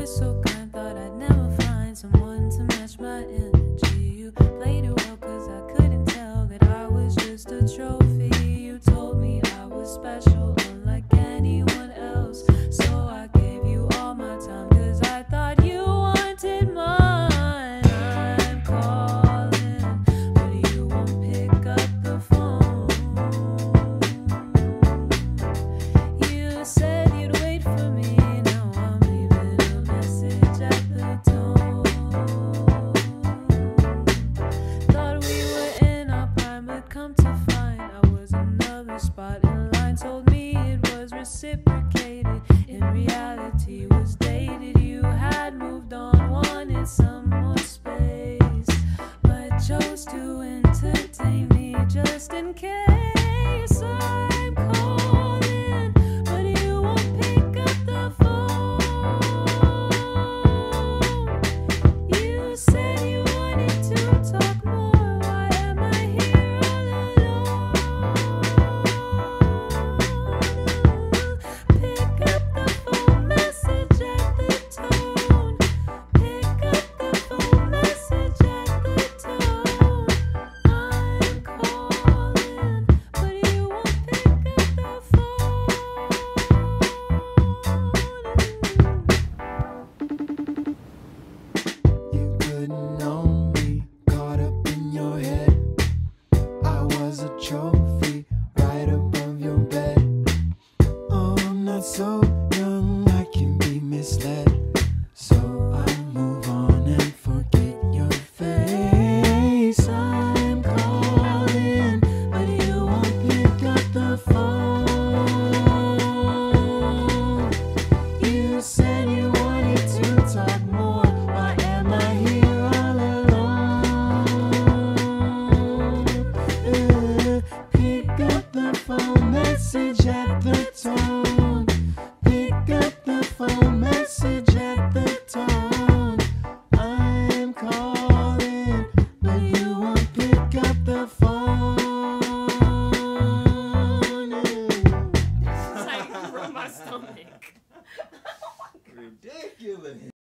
always so kind, thought I'd never find someone to match my energy. You played it well cause I couldn't tell that I was just a trophy. You told me I was special, unlike anyone else. So I gave you all my time cause I thought you wanted mine. I'm calling, but you won't pick up the phone. You said you'd wait for me, now I'm leaving a message at the tone. Thought we were in our prime, but come to find I was another spot in line. Told me it was reciprocated, in reality was dated. You had moved on, wanted some more space, but chose to entertain me just in case. I'm calling, but you won't pick up the phone. You said you wanted to talk more. Why am I here all alone? Pick up the phone, message at the tone. Pick up the phone, message at the tone. I'm calling, but you won't pick up the phone. You couldn't know me, caught up in your head. I was a trophy right above your bed. Oh, I'm not so young, I can be misled. So I move on and forget your face. I'm calling, but you won't pick up the phone. You said you wanted to talk more. Why am I here all alone? Pick up the phone, message at the tone. Pick up the phone, message at the tone. I'm calling, but you won't pick up the phone. It's like from my stomach. Ridiculous.